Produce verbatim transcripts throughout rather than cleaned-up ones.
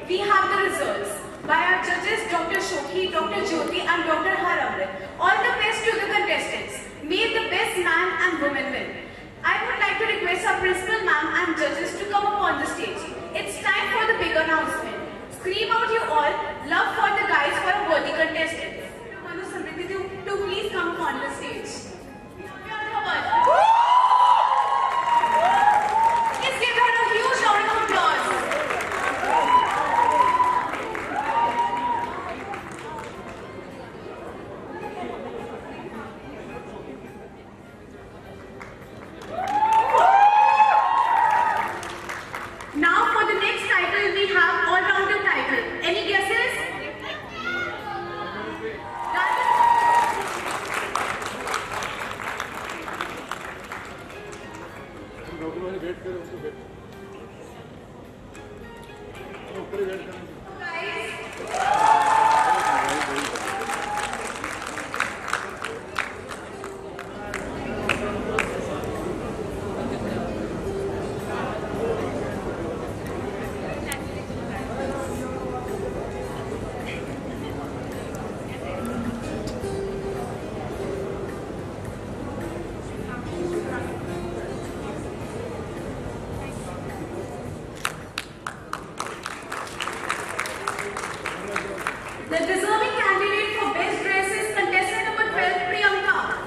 we have the results by our judges Doctor Shokhi, Doctor Jyoti and Doctor Haramrit. All the best to the contestants. May the best man and woman win. I would like to request our principal ma'am and judges to come up on the stage. It's time for the big announcement. Scream out you all, love for the guys for a worthy contestant. Manu Samriti to, to please come up on the stage. Please give her a huge round of applause. Now for the next title we have all-rounder title. Any guesses? The deserving candidate for best dress is contestant number twelve, Priyanka.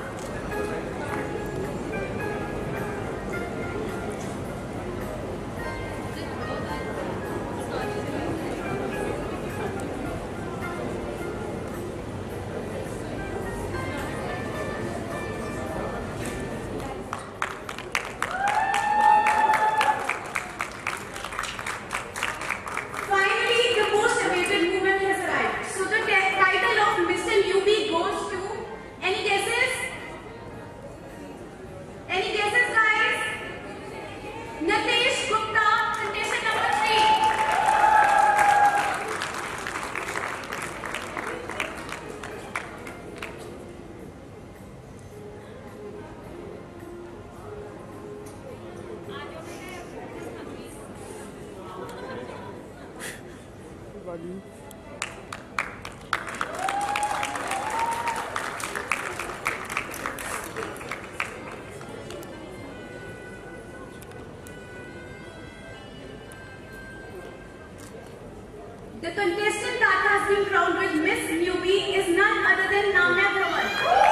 The contestant that has been crowned with Miss Newbie is none other than Namya Dhawan.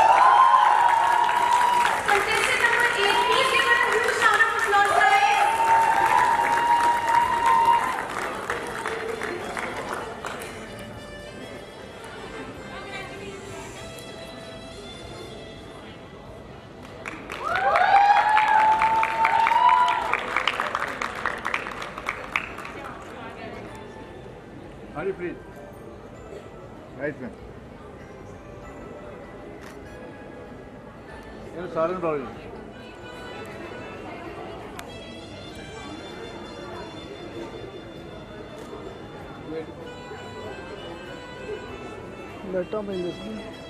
Contestant number eight, please give her a huge round of applause, guys. Are you free? Right, man. You're silent already. Wait. Let up in this one.